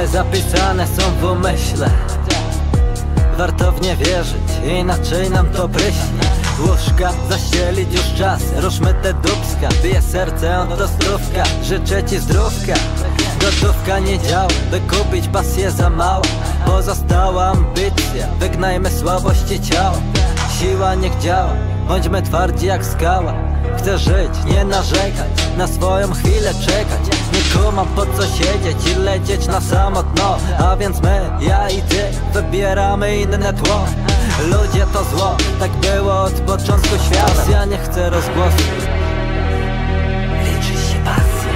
Cele zapisane są w umyśle. Warto w nie wierzyć, inaczej nam to pryśnie. Łóżka zaścielić już czas, ruszmy te dubska. Bije serce, to zdrówka, życzę ci zdrówka. Gotówka nie działa, by kupić pasję za mało. Pozostała ambicja, wygnajmy słabości ciała. Siła niech działa, bądźmy twardzi jak skała. Chcę żyć, nie narzekać, na swoją chwilę czekać. Nie kumam po co siedzieć i lecieć na samo dno. A więc my, ja i ty, wybieramy inne tło. Ludzie to zło, tak było od początku świata. Ja nie chcę rozgłosu, liczy się pasja.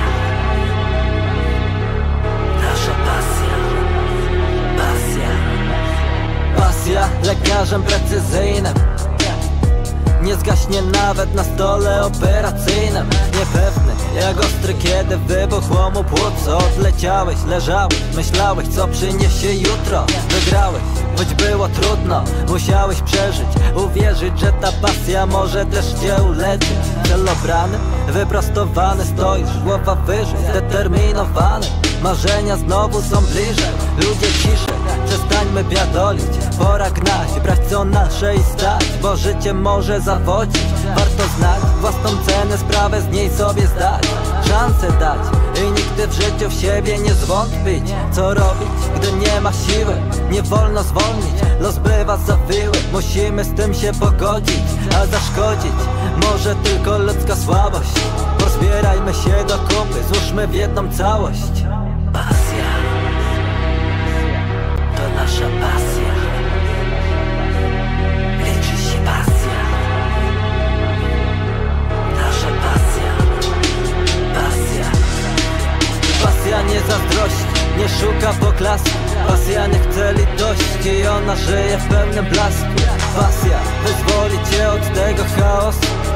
Nasza pasja. Pasja. pasja lekarzem precyzyjnym. Nie zgaśnie nawet na stole operacyjnym. Niepewny jak ostry, kiedy wybuchło mu płuco. Odleciałeś, leżałeś, myślałeś co przyniesie jutro. Wygrałeś, choć było trudno, musiałeś przeżyć. Uwierzyć, że ta pasja może też cię uleczyć. Cel obrany, wyprostowany, stoisz głowa wyżej, zdeterminowany. Marzenia znowu są bliżej, ludzie ciszej. Przestańmy biadolić, pora gnać, brać co nasze i stać. Bo życie może zawodzić, warto znać własną cenę, sprawę z niej sobie zdać. Szansę dać i nigdy w życiu w siebie nie zwątpić. Co robić, gdy nie ma siły? Nie wolno zwolnić, los bywa zawiły. Musimy z tym się pogodzić, a zaszkodzić może tylko ludzka słabość. Pozbierajmy się do kupy, złóżmy w jedną całość. Pasja. To nasza pasja. Liczy się pasja. Nasza pasja. Pasja. Pasja nie zazdrości, nie szuka poklasku. Pasja nie chce litości i ona żyje w pełnym blasku. Pasja wyzwoli cię od tego chaosu.